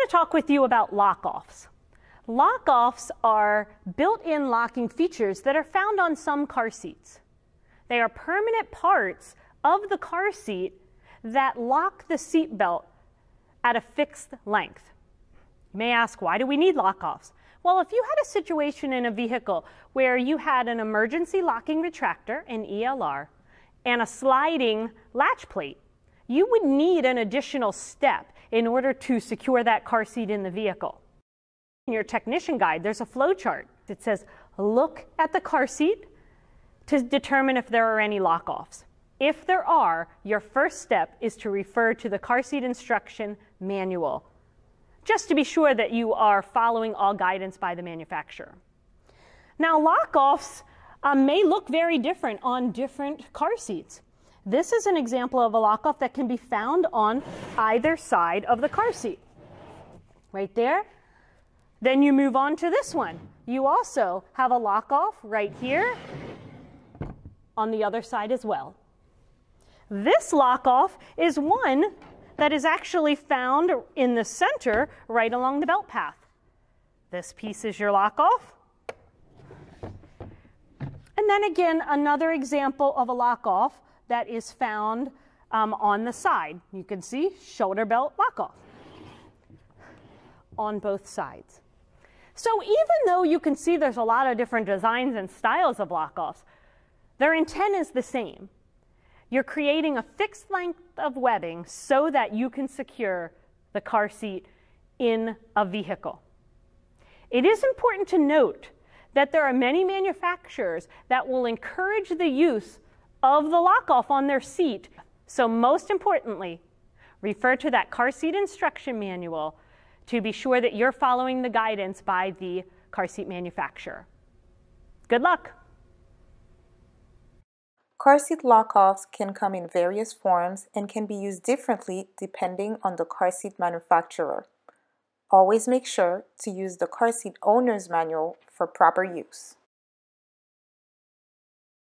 to talk with you about lock-offs. Lock-offs are built-in locking features that are found on some car seats. They are permanent parts of the car seat that lock the seat belt at a fixed length. You may ask, why do we need lock-offs? Well, if you had a situation in a vehicle where you had an emergency locking retractor, an ELR, and a sliding latch plate, you would need an additional step in order to secure that car seat in the vehicle. In your technician guide, there's a flow chart. It says, look at the car seat to determine if there are any lock-offs. If there are, your first step is to refer to the car seat instruction manual, just to be sure that you are following all guidance by the manufacturer. Now, lock-offs may look very different on different car seats. This is an example of a lock-off that can be found on either side of the car seat. Right there. Then you move on to this one. You also have a lock-off right here on the other side as well. This lock-off is one that is actually found in the center right along the belt path. This piece is your lock-off. And then again, another example of a lock-off that is found on the side. You can see shoulder belt lock-off on both sides. So even though you can see there's a lot of different designs and styles of lock-offs, their intent is the same. You're creating a fixed length of webbing so that you can secure the car seat in a vehicle. It is important to note that there are many manufacturers that will encourage the use of the lock-off on their seat. So most importantly, refer to that car seat instruction manual to be sure that you're following the guidance by the car seat manufacturer. Good luck! Car seat lock-offs can come in various forms and can be used differently depending on the car seat manufacturer. Always make sure to use the car seat owner's manual for proper use.